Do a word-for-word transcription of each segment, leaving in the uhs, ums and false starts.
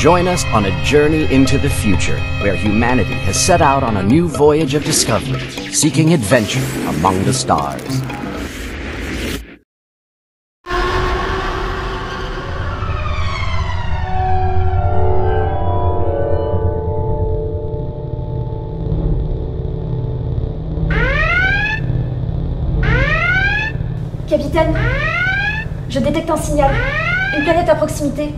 Join us on a journey into the future, where humanity has set out on a new voyage of discovery, seeking adventure among the stars. Capitaine, je détecte un signal. Une planète à proximité.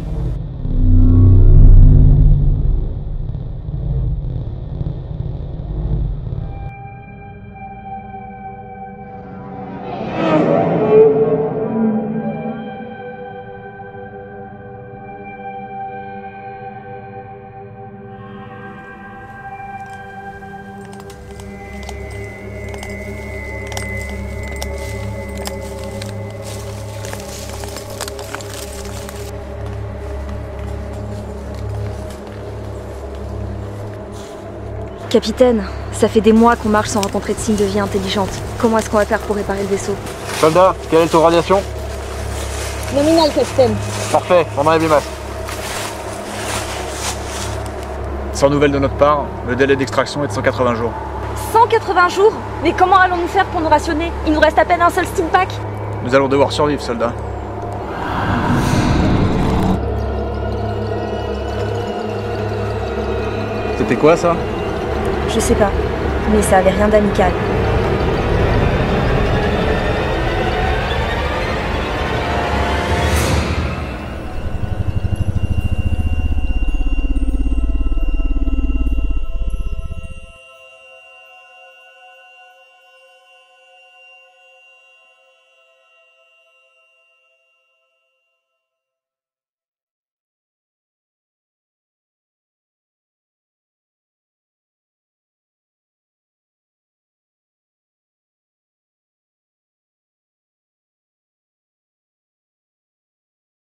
Capitaine, ça fait des mois qu'on marche sans rencontrer de signes de vie intelligente. Comment est-ce qu'on va faire pour réparer le vaisseau? Soldat, quel est le taux de radiation? Nominal, capitaine. Parfait, on enlève les masques. Sans nouvelles de notre part, le délai d'extraction est de cent quatre-vingts jours. cent quatre-vingts jours? Mais comment allons-nous faire pour nous rationner? Il nous reste à peine un seul steam pack. Nous allons devoir survivre, soldat. C'était quoi ça? Je sais pas, mais ça avait rien d'amical.